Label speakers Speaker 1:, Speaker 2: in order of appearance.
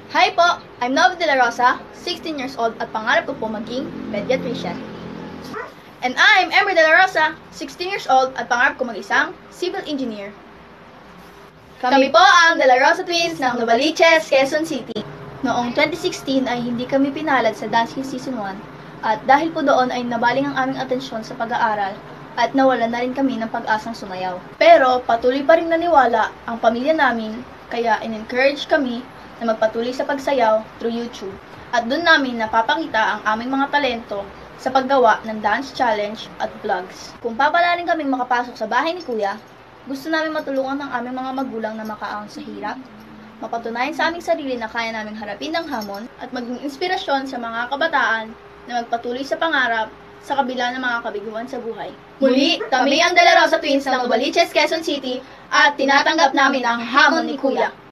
Speaker 1: Hi po! I'm Nova De La Rosa, 16 years old at pangarap ko po maging pediatrician. And I'm Ember De La Rosa, 16 years old at pangarap ko mag-isang civil engineer. Kami po ang De La Rosa Twins ng Novaliches, Quezon City. Noong 2016 ay hindi kami pinalad sa Dancing Season 1 at dahil po doon ay nabaling ang aming atensyon sa pag-aaral at nawala na rin kami ng pag-asang sumayaw. Pero patuloy pa rin naniwala ang pamilya namin kaya in-encourage kami na magpatuloy sa pagsayaw through YouTube. At doon namin napapakita ang aming mga talento sa paggawa ng dance challenge at vlogs. Kung papalarin kaming makapasok sa bahay ni Kuya, gusto namin matulungan ang aming mga magulang na makaahon sa hirap, mapatunayan sa aming sarili na kaya naming harapin ang hamon, at maging inspirasyon sa mga kabataan na magpatuloy sa pangarap sa kabila ng mga kabiguan sa buhay. Muli, kami ang De La Rosa Twins ng Novaliches, Quezon City at tinatanggap namin ang hamon ni Kuya.